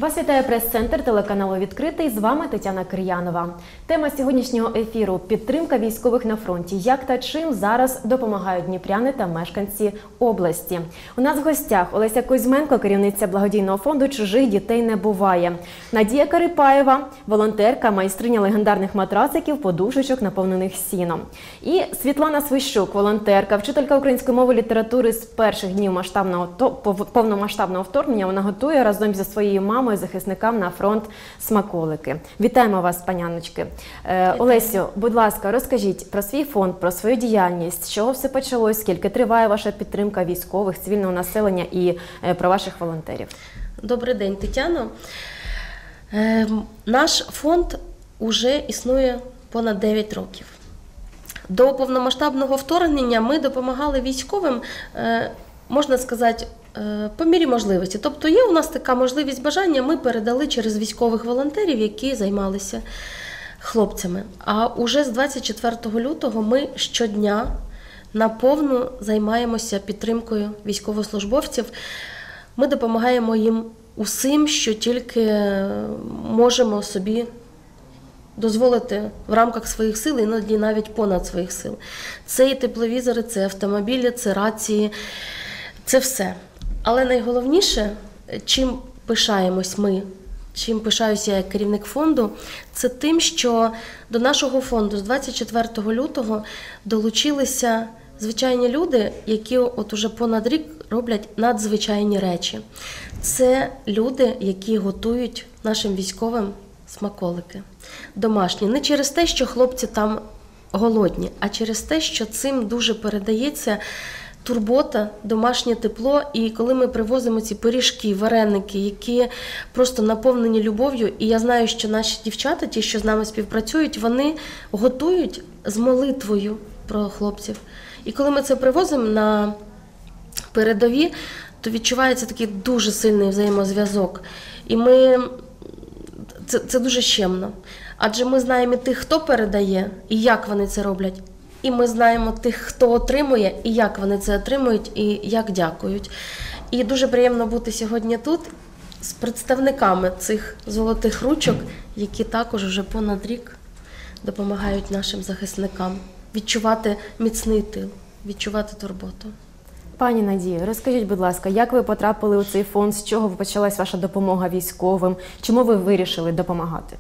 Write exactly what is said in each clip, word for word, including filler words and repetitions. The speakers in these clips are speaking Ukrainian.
Вас вітає прес-центр телеканалу «Відкритий». З вами Тетяна Кир'янова. Тема сьогоднішнього ефіру – підтримка військових на фронті. Як та чим зараз допомагають дніпряни та мешканці області. У нас в гостях Олеся Кузьменко, керівниця благодійного фонду «Чужих дітей не буває». Надія Карипаєва, волонтерка, майстриня легендарних матрасиків, подушечок, наповнених сіном. І Світлана Свищук, волонтерка, вчителька української мови і літератури з перших днів масштабного, повномасштабного вторгнення. Вона готує разом зі своєю мамою захисникам на фронт смаколики. Вітаємо вас, паняночки. Е, Олесю, будь ласка, розкажіть про свій фонд, про свою діяльність, з чого все почалось, скільки триває ваша підтримка військових, цивільного населення і е, про ваших волонтерів. Добрий день, Тетяно. Е, наш фонд уже існує понад дев'ять років. До повномасштабного вторгнення ми допомагали військовим, е, можна сказати, по мірі можливості. Тобто є у нас така можливість бажання, ми передали через військових волонтерів, які займалися хлопцями. А уже з двадцять четвертого лютого ми щодня наповну займаємося підтримкою військовослужбовців. Ми допомагаємо їм усім, що тільки можемо собі дозволити в рамках своїх сил, іноді навіть понад своїх сил. Це і тепловізори, це автомобілі, це рації, це все. Але найголовніше, чим пишаємось ми, чим пишаюся я як керівник фонду, це тим, що до нашого фонду з двадцять четвертого лютого долучилися звичайні люди, які от уже понад рік роблять надзвичайні речі. Це люди, які готують нашим військовим смаколики домашні. Не через те, що хлопці там голодні, а через те, що цим дуже передається турбота, домашнє тепло. І коли ми привозимо ці пиріжки, вареники, які просто наповнені любов'ю, і я знаю, що наші дівчата, ті, що з нами співпрацюють, вони готують з молитвою про хлопців. І коли ми це привозимо на передові, то відчувається такий дуже сильний взаємозв'язок. І ми... Це, це дуже щемно. Адже ми знаємо і тих, хто передає, і як вони це роблять. І ми знаємо тих, хто отримує, і як вони це отримують, і як дякують. І дуже приємно бути сьогодні тут з представниками цих золотих ручок, які також вже понад рік допомагають нашим захисникам відчувати міцний тил, відчувати турботу. Пані Надію, розкажіть, будь ласка, як ви потрапили у цей фонд, з чого почалась ваша допомога військовим, чому ви вирішили допомагати?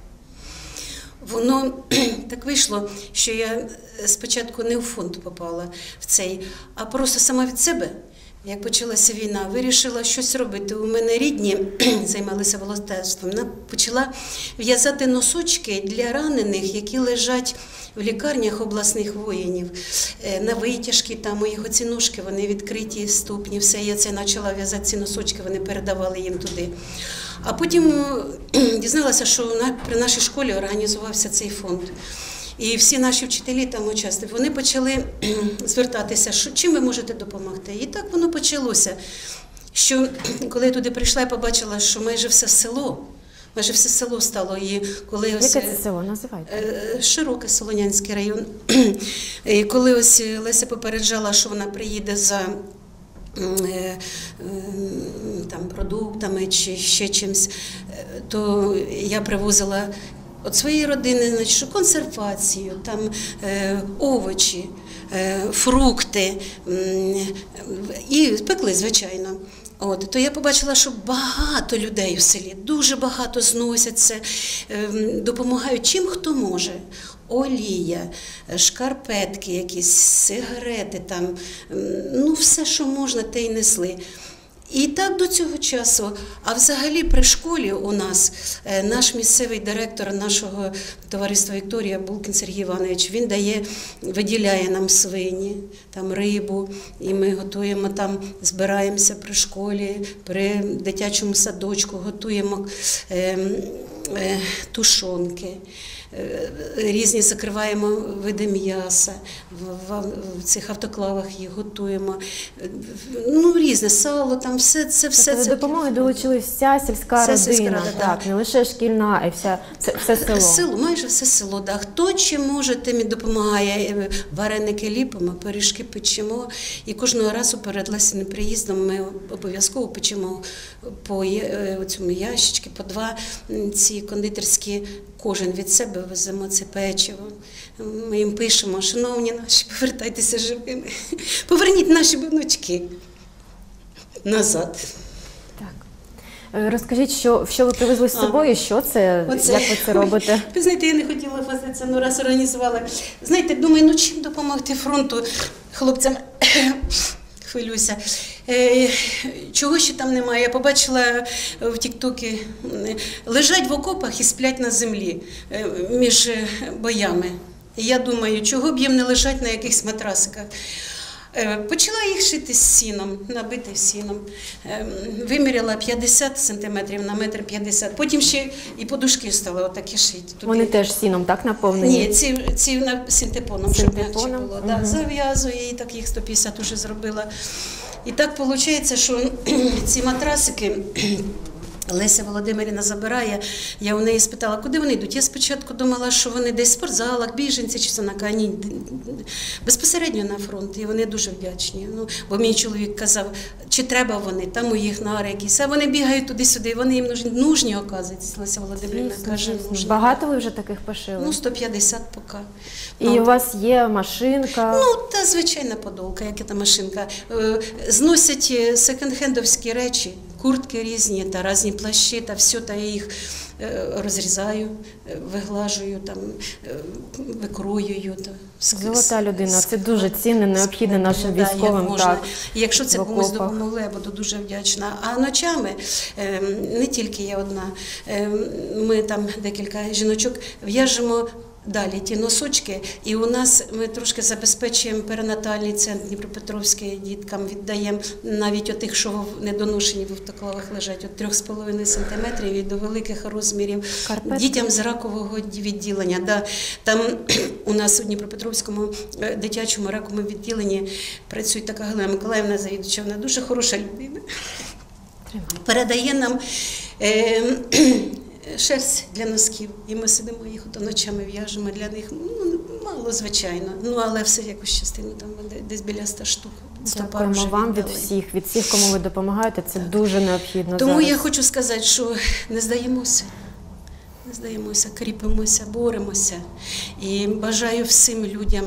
Воно так вийшло, що я спочатку не в фонд попала в цей, а просто сама від себе, як почалася війна, вирішила щось робити. У мене рідні займалися волонтерством. Вона почала в'язати носочки для ранених, які лежать в лікарнях обласних воїнів. На витяжки, там у їх оці ножки, вони відкриті ступні, все. Я це почала в'язати ці носочки, вони передавали їм туди. А потім дізналася, що при нашій школі організувався цей фонд. І всі наші вчителі там участвували. Вони почали звертатися, що чим ви можете допомогти. І так воно почалося, що коли я туди прийшла, я побачила, що майже все село, майже все село стало. І коли Яке ось, це село? Називайте. Широке, Солонянський район. І коли ось Леся попереджала, що вона приїде за там, продуктами чи ще чимось, то я привозила від своєї родини, значить, консервацію, там, е, овочі, е, фрукти е, і пекли, звичайно. От, то я побачила, що багато людей в селі, дуже багато зносяться, е, допомагають чим хто може. Олія, шкарпетки якісь, сигарети, там, ну все, що можна, те й несли. І так до цього часу. А взагалі при школі у нас наш місцевий директор нашого товариства «Вікторія» Булкін Сергій Іванович, він дає, виділяє нам свині, там рибу, і ми готуємо там, збираємося при школі, при дитячому садочку, готуємо е, тушонки, е, різні закриваємо види м'яса, в, в, в цих автоклавах їх готуємо. Е, Ну, різне сало, там все це все. Тобто це до допомоги долучилась вся сільська Вся родина, сільська рада, так, так. не лише шкільна, а й вся, все, все село. Село, майже все село. Да. Хто чим може, тим і допомагає. Вареники ліпимо, пиріжки печемо. І кожного разу перед Лесіним приїздом ми обов'язково печемо по е, цьому ящички, по два м, ці кондитерські. Кожен від себе веземо це печиво. Ми їм пишемо: шановні наші, повертайтеся живими. Поверніть наші внучки назад. Так. Е, Розкажіть, що, що ви привезли з собою, що це, Оце. як ви це робите? Ви знаєте, я не хотіла возитися, ну раз організувала. Знаєте, думаю, ну чим допомогти фронту хлопцям? Хвилююся. Е, чого ще там немає? Я побачила в Тік-Токі, е, лежать в окопах і сплять на землі е, між е, боями. І я думаю, чого б їм не лежать на якихось матрасиках. Е, Почала їх шити з сіном, набити сіном. Е, Виміряла п'ятдесят сантиметрів на метр п'ятдесят. Потім ще і подушки стали отакі шити. Туди. Вони теж сіном, так, наповнені? Ні, ці, ці на синтепоном, щоб м'якче Синтепоном? було. Да, Мгм. зав'язую, і так їх сто п'ятдесят уже зробила. І так виходить, що ці матрасики Леся Володимирівна забирає. Я у неї спитала, куди вони йдуть. Я спочатку думала, що вони десь в спортзалах, біженці чи на кані. Безпосередньо на фронт. І вони дуже вдячні. Ну, бо мій чоловік казав, чи треба вони, там у їх нари якісь. А вони бігають туди-сюди, вони їм нужні, нужні оказується. Леся Володимирівна Звісно, каже, звісно. нужні. Багато ви вже таких пошили? Ну, сто п'ятдесят поки. І у вас є машинка? Ну, та звичайна подолка, яка та машинка. Е, Зносять е, секонд-хендовські речі, куртки різні, та різні плащі, та все, та я їх е, розрізаю, е, виглажую, там, е, викроюю. Та, ск- Золота людина, це ск- дуже цінне, необхідне нашим Да, як військовим. можна. Так, І якщо це в комусь окопах. допомогло, я буду дуже вдячна. А ночами, е, не тільки я одна, е, ми там декілька жіночок в'яжемо далі ті носочки, і у нас ми трошки забезпечуємо перинатальний центр Дніпропетровський, діткам віддаємо навіть отих, що в недоношені в автоклавах лежать, от трьох з половиною сантиметрів і до великих розмірів. Шкарпетки? Дітям з ракового відділення. Да. Там у нас у Дніпропетровському е, дитячому раковому відділенні працює така Галина Миколаївна завідувача, вона дуже хороша людина. Тримай. Передає нам е, шерсть для носків, і ми сидимо їх ото ночами в'яжемо для них. Ну, мало, звичайно, ну але все якусь частину, там десь біля ста штук. сто пар Дякуємо вже вам від віддали. всіх, від всіх, кому ви допомагаєте. Це дуже необхідно Тому зараз. я хочу сказати, що не здаємося, не здаємося, кріпимося, боремося. І бажаю всім людям,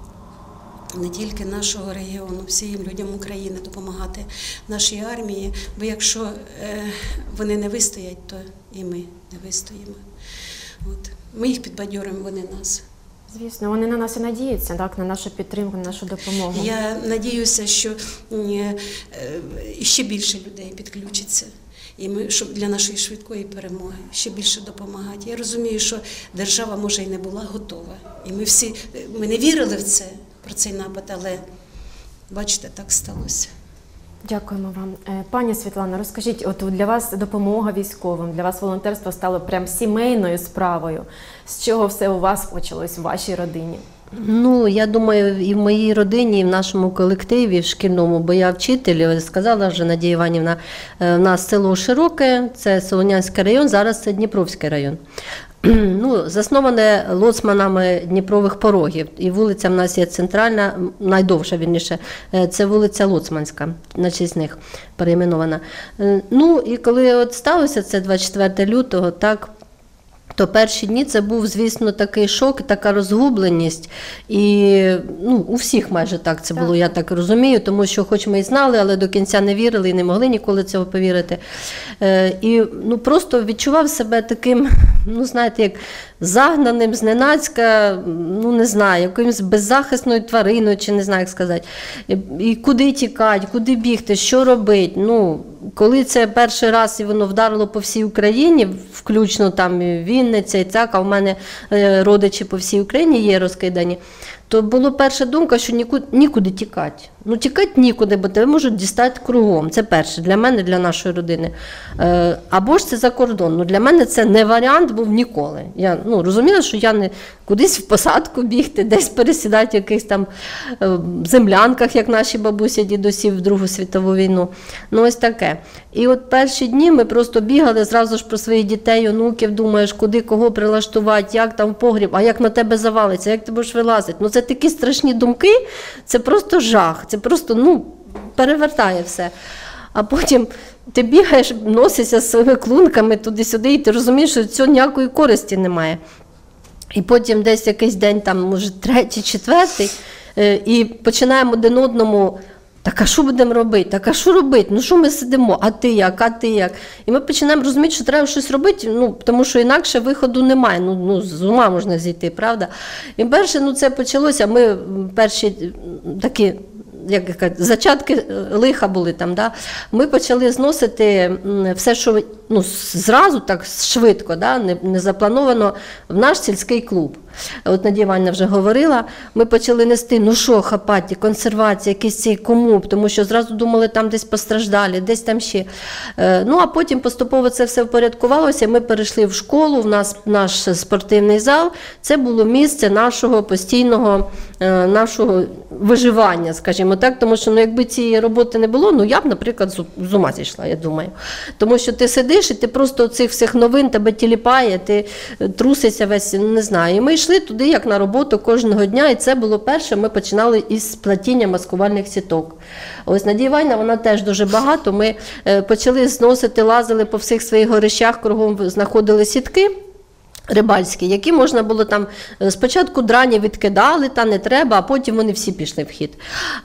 не тільки нашого регіону, всім людям України допомагати нашій армії, бо якщо е, вони не вистоять, то і ми не вистоїмо. От. Ми їх підбадьоримо, вони нас. Звісно, вони на нас і надіються, так, на нашу підтримку, на нашу допомогу. Я надіюся, що е, ще більше людей підключиться. І ми, щоб для нашої швидкої перемоги ще більше допомагати. Я розумію, що держава, може, і не була готова. І ми всі, ми не вірили в це, про цей напад, але, бачите, так сталося. Дякуємо вам. Е, Пані Світлана, розкажіть, от для вас допомога військовим, для вас волонтерство стало прям сімейною справою. З чого все у вас почалось в вашій родині? Ну, я думаю, і в моїй родині, і в нашому колективі, в шкільному, бо я вчитель, сказала вже Надія Іванівна, в нас село Широке, це Солонянський район, зараз це Дніпровський район. Ну, засноване лоцманами Дніпрових порогів. І вулиця в нас є центральна, найдовша, вірніше, це вулиця Лоцманська, на честь них перейменована. Ну, і коли от сталося це двадцять четвертого лютого, так, то перші дні це був, звісно, такий шок, така розгубленість. І ну, у всіх майже так це було, я так розумію, тому що хоч ми і знали, але до кінця не вірили і не могли ніколи цього повірити. Е, і ну, просто відчував себе таким, ну, знаєте, як загнаним, зненацька, ну, не знаю, якоюсь беззахисною твариною, чи не знаю, як сказати. І, і куди тікати, куди бігти, що робити. Ну, коли це перший раз і воно вдарило по всій Україні, включно там і Вінниця, і так, а в мене родичі по всій Україні є розкидані, то була перша думка, що нікуди, нікуди тікати. Ну, тікати нікуди, бо тебе можуть дістати кругом. Це перше, для мене, для нашої родини. Е, або ж це за кордон. Ну, для мене це не варіант був ніколи. Я ну, розуміла, що я не кудись в посадку бігти, десь пересідати в якихось там е, землянках, як наші бабусі, дідусі в Другу світову війну. Ну, ось таке. І от перші дні ми просто бігали, зразу ж про своїх дітей, онуків, думаєш, куди, кого прилаштувати, як там в погріб, а як на тебе завалиться, як ти будеш вилазити. Ну, це такі страшні думки, це просто жах, це просто, ну, перевертає все. А потім ти бігаєш, носишся з своїми клунками туди-сюди, і ти розумієш, що цього ніякої користі немає. І потім десь якийсь день, там, може, третій, четвертий, і починаємо один одному: так, а що будемо робити? Так, а що робити? Ну, що ми сидимо? А ти як? А ти як? І ми починаємо розуміти, що треба щось робити, ну, тому що інакше виходу немає. Ну, ну з ума можна зійти, правда? І перше, ну, це почалося, ми перші такі, як сказати, зачатки лиха були там, да? Ми почали зносити все, що, ну, зразу так швидко, да? не, не заплановано, в наш сільський клуб. От Надія Іванівна вже говорила, ми почали нести, ну що, хапаті, консервація, якийсь цей комуб, тому що зразу думали, там десь постраждалі, десь там ще. Ну, а потім поступово це все впорядкувалося, ми перейшли в школу, в нас наш спортивний зал, це було місце нашого постійного, нашого виживання, скажімо так, тому що, ну, якби цієї роботи не було, ну, я б, наприклад, з ума зійшла, я думаю. Тому що ти сидиш і ти просто цих всіх новин тебе тіліпає, ти трусишся весь, не знаю. І ми йшли туди, як на роботу, кожного дня, і це було перше, ми починали із плетіння маскувальних сіток. Ось Надія Іванівна, вона теж дуже багато, ми почали зносити, лазили по всіх своїх горищах, кругом знаходили сітки рибальські, які можна було там, спочатку драні відкидали, та не треба, а потім вони всі пішли в хід.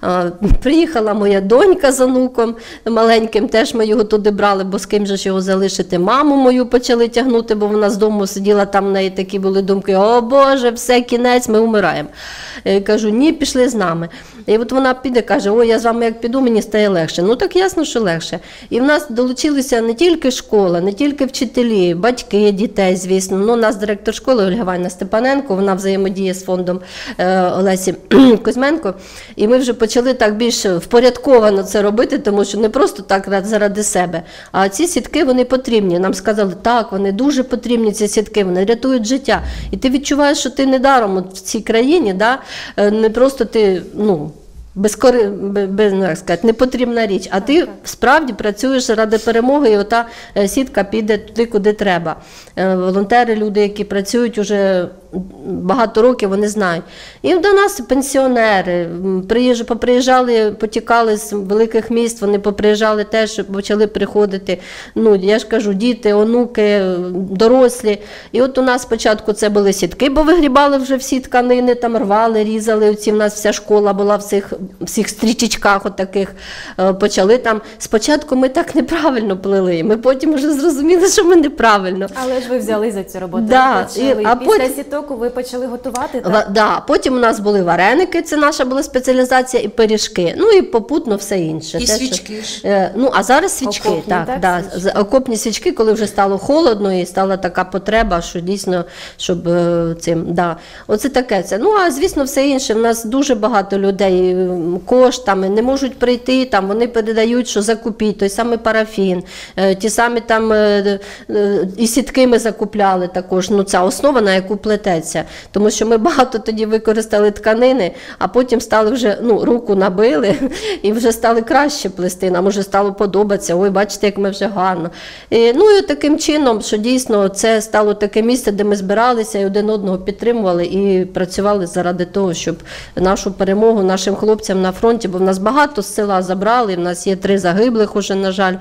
Приїхала моя донька з онуком маленьким, теж ми його туди брали, бо з ким же ж його залишити. Маму мою почали тягнути, бо вона з дому сиділа, там в неї такі були думки: о Боже, все, кінець, ми вмираємо. Я кажу: ні, пішли з нами. І от вона піде, каже: ой, я з вами як піду, мені стає легше. Ну так ясно, що легше. І в нас долучилися не тільки школа, не тільки вчителі, батьки дітей, звісно. Ну, у нас директор школи Ольга Іванівна Степаненко, вона взаємодіє з фондом е, Олесі Кузьменко. І ми вже почали так більш впорядковано це робити, тому що не просто так заради себе, а ці сітки, вони потрібні. Нам сказали: так, вони дуже потрібні, ці сітки, вони рятують життя. І ти відчуваєш, що ти недаром от в цій країні, да, не просто ти, ну, Безкори... без, ну, як сказати, непотрібна річ, а ти справді працюєш ради перемоги, і ота сітка піде туди, куди треба. Волонтери, люди, які працюють уже багато років, вони знають. І до нас пенсіонери, приїжджали, поприїжджали, потікали з великих міст, вони поприїжджали теж, почали приходити, ну, я ж кажу, діти, онуки, дорослі. І от у нас спочатку це були сітки, бо вигрібали вже всі тканини, там рвали, різали, оці в нас вся школа була в цих всіх стрічечках отаких, почали там. Спочатку ми так неправильно плели, ми потім вже зрозуміли, що ми неправильно. Але ж ви взяли за цю роботу, да, і, і, а після потім... сіток ви почали готувати, так? В, да, потім у нас були вареники, це наша була спеціалізація, і пиріжки, ну і попутно все інше. І те, свічки що, ж. е, ну, а зараз свічки, Окопні, так, так, да, свічки? окопні свічки, коли вже стало холодно і стала така потреба, що дійсно, щоб е, цим, да, оце таке це. Ну, а звісно, все інше, в нас дуже багато людей коштами не можуть прийти, там вони передають, що закупіть, той самий парафін, е, ті самі там е, е, і сітки ми закупляли також, ну, ця основа, на яку плететься. Тому що ми багато тоді використали тканини, а потім стали вже, ну, руку набили і вже стали краще плести, нам вже стало подобатися, ой, бачите, як ми вже гарно. І, ну, і таким чином, що дійсно це стало таке місце, де ми збиралися і один одного підтримували і працювали заради того, щоб нашу перемогу нашим хлопцям на фронті, бо в нас багато з села забрали, в нас є три загиблих уже, на жаль,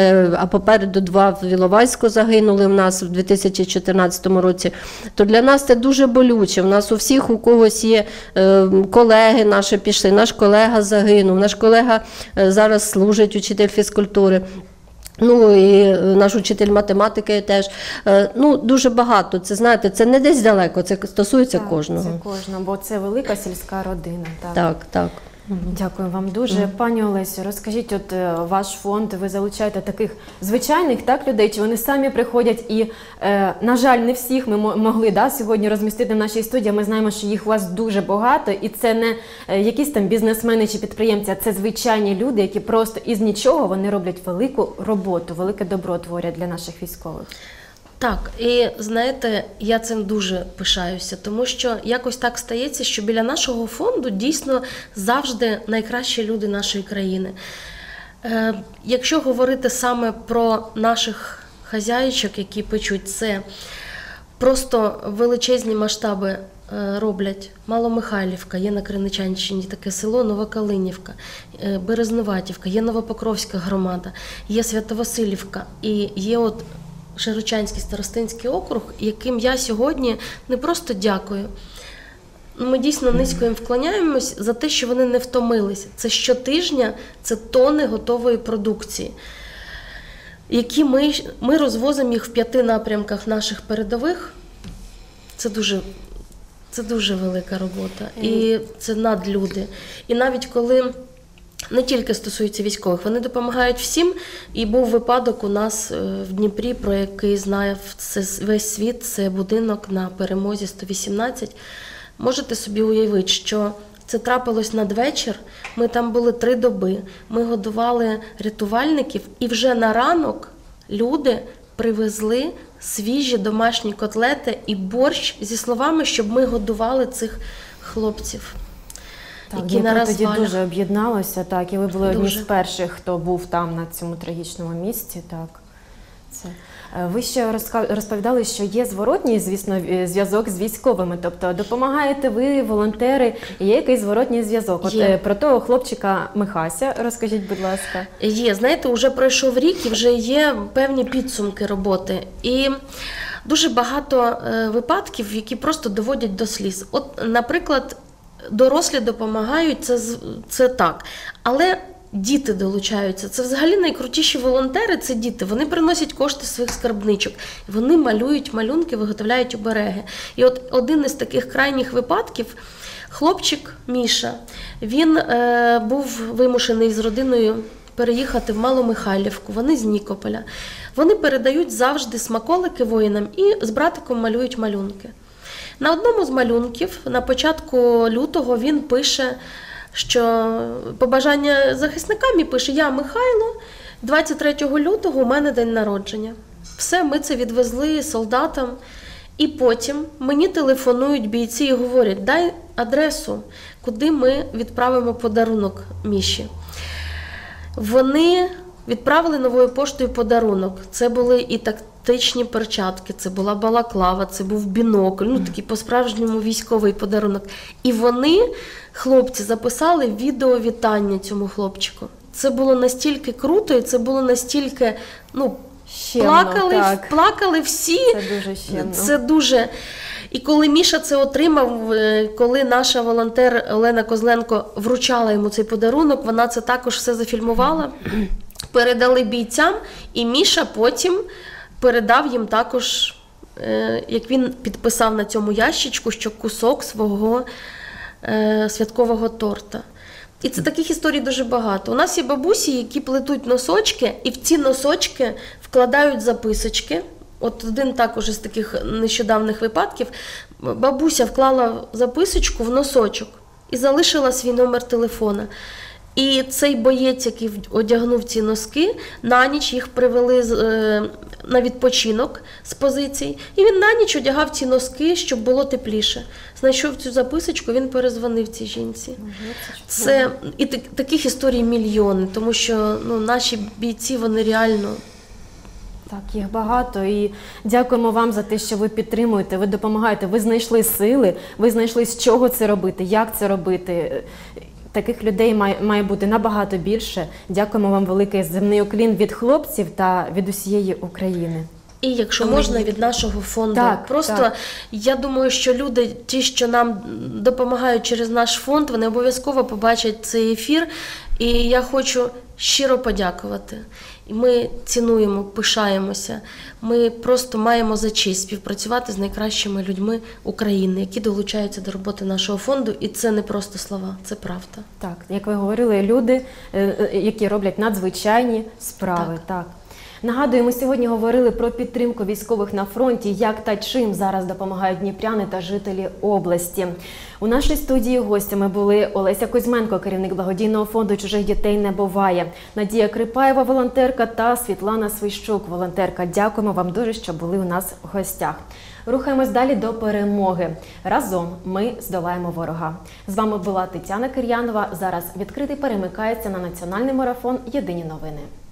а попереду два в Іловайську загинули в нас в дві тисячі чотирнадцятому році, то для нас це дуже болюче. У нас у всіх, у когось є е, колеги наші пішли, наш колега загинув, наш колега е, зараз служить, учитель фізкультури. Ну і наш учитель математики теж. Е, ну, дуже багато. Це, знаєте, це не десь далеко, це стосується Так, кожного. це кожного, бо це велика сільська родина. Так. Так, так. Дякую вам дуже. Пані Олесю, розкажіть, от е, ваш фонд, ви залучаєте таких звичайних так, людей, чи вони самі приходять і, е, на жаль, не всіх ми мо- могли да, сьогодні розмістити в нашій студії. Ми знаємо, що їх у вас дуже багато, і це не е, якісь там бізнесмени чи підприємці, а це звичайні люди, які просто із нічого вони роблять велику роботу, велике добро творять для наших військових. Так, і знаєте, я цим дуже пишаюся, тому що якось так стається, що біля нашого фонду дійсно завжди найкращі люди нашої країни. Е, якщо говорити саме про наших хазяїчок, які печуть, це просто величезні масштаби е, роблять. Маломихайлівка, є на Криничанщині таке село Новокалинівка, е, Березнуватівка, є Новопокровська громада, є Свято-Василівка і є от Широчанський старостинський округ, яким я сьогодні не просто дякую. Ми дійсно низько їм вклоняємось за те, що вони не втомились. Це щотижня, це тони готової продукції, які ми, ми розвозимо їх в п'яти напрямках наших передових. Це дуже, це дуже велика робота. І це надлюди. І навіть коли не тільки стосується військових, вони допомагають всім. І був випадок у нас в Дніпрі, про який знає весь світ, це будинок на Перемозі сто вісімнадцять. Можете собі уявити, що це трапилось надвечір, ми там були три доби, ми годували рятувальників, і вже на ранок люди привезли свіжі домашні котлети і борщ зі словами, щоб ми годували цих хлопців. Так, які на Дніпро тоді розвалях. дуже об'єдналося, так, і ви були одні Дуже. з перших, хто був там, на цьому трагічному місці, так. Це. Е, Ви ще розка- розповідали, що є зворотній, звісно, е, зв'язок з військовими, тобто допомагаєте ви, волонтери, і є якийсь зворотній зв'язок. От Є. е, про того хлопчика Михася розкажіть, будь ласка. Є, знаєте, вже пройшов рік і вже є певні підсумки роботи. І дуже багато е, випадків, які просто доводять до сліз. От, наприклад, дорослі допомагають, це, з- це так. Але діти долучаються. Це взагалі найкрутіші волонтери, це діти. Вони приносять кошти з своїх скарбничок. Вони малюють малюнки, виготовляють обереги. І от один із таких крайніх випадків, хлопчик Міша, він е, був вимушений з родиною переїхати в Маломихайлівку, вони з Нікополя. Вони передають завжди смаколики воїнам і з братиком малюють малюнки. На одному з малюнків на початку лютого він пише, що побажання захисникам і пише: «Я Михайло, двадцять третього лютого у мене день народження». Все, ми це відвезли солдатам. І потім мені телефонують бійці і говорять: «Дай адресу, куди ми відправимо подарунок Міші». Вони відправили новою поштою подарунок. Це були і тактичні перчатки, це була балаклава, це був бінокль, ну такий по-справжньому військовий подарунок. І вони, хлопці, записали відеовітання цьому хлопчику. Це було настільки круто, і це було настільки, ну, Щемно, плакали, так. плакали всі. Це дуже щемно. Це дуже. І коли Міша це отримав, е, коли наша волонтер Олена Козленко вручала йому цей подарунок, вона це також все зафільмувала, передали бійцям, і Міша потім передав їм також, е, як він підписав на цьому ящичку, що кусок свого е, святкового торта. І це таких історій дуже багато. У нас є бабусі, які плетуть носочки, і в ці носочки вкладають записочки. От один також із таких нещодавних випадків. Бабуся вклала записочку в носочок і залишила свій номер телефона. І цей боєць, який одягнув ці носки, на ніч їх привели з- е, на відпочинок з позицій. І він на ніч одягав ці носки, щоб було тепліше. Знайшов цю записочку, він перезвонив цій жінці. Це і так- таких історій мільйони, тому що ну, наші бійці, вони реально. Так, їх багато, і дякуємо вам за те, що ви підтримуєте, ви допомагаєте, ви знайшли сили, ви знайшли, з чого це робити, як це робити. Таких людей має, має бути набагато більше. Дякуємо вам великий земний уклін від хлопців та від усієї України. І якщо А можна, мені- від нашого фонду. Так, Просто так. я думаю, що люди, ті, що нам допомагають через наш фонд, вони обов'язково побачать цей ефір І я хочу щиро подякувати. І ми цінуємо, пишаємося. Ми просто маємо за честь співпрацювати з найкращими людьми України, які долучаються до роботи нашого фонду. І це не просто слова, це правда. Так, як ви говорили, люди, е, е, які роблять надзвичайні справи. Так. Так. Нагадую, ми сьогодні говорили про підтримку військових на фронті, як та чим зараз допомагають дніпряни та жителі області. У нашій студії гостями були Олеся Кузьменко, керівник благодійного фонду «Чужих дітей не буває», Надія Крипаєва, волонтерка, та Світлана Свищук, волонтерка. Дякуємо вам дуже, що були у нас в гостях. Рухаємось далі до перемоги. Разом ми здолаємо ворога. З вами була Тетяна Кир'янова. Зараз відкритий перемикається на національний марафон «Єдині новини».